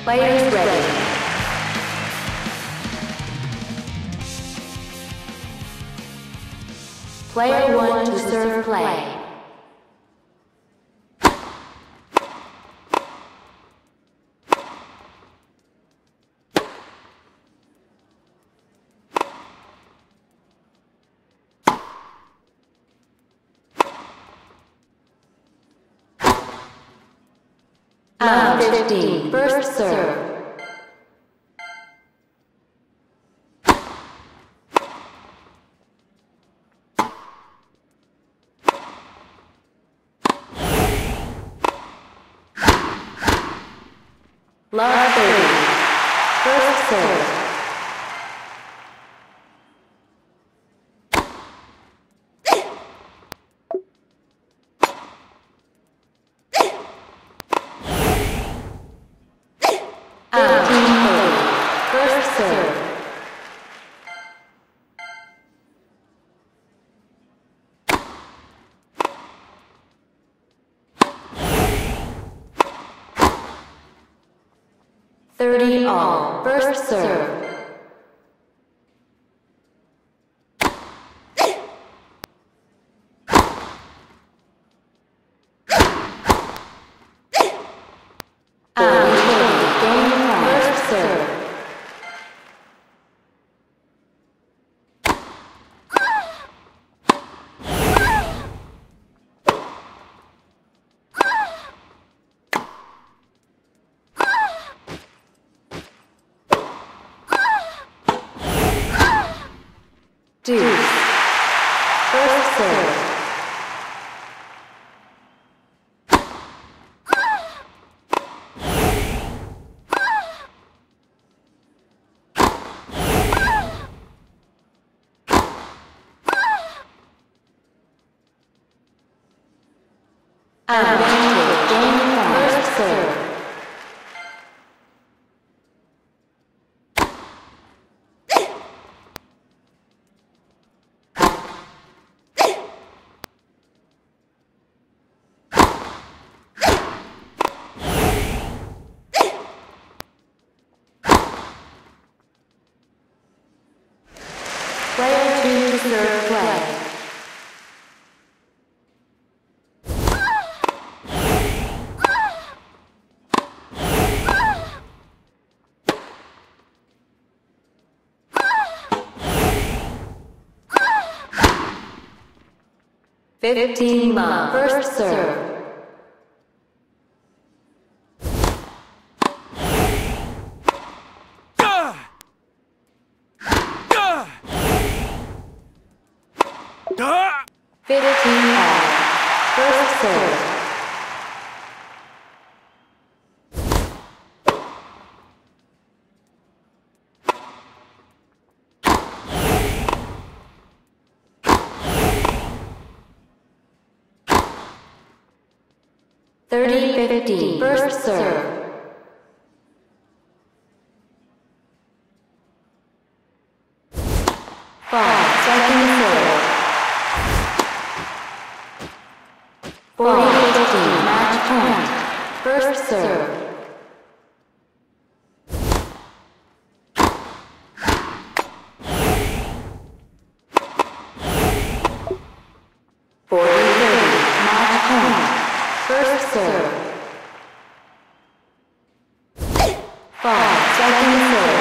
Players ready. Player 1 to serve play. Round 15, first serve. Love 30, first serve. First serve. Thirty all. First serve. First serve. Deuce. First serve. Advantage. Game point. First serve. Player 2 to serve play. Love. First serve. All. First serve. First serve. Second serve. 40-15, match point. First serve. Match point. First serve. Second serve.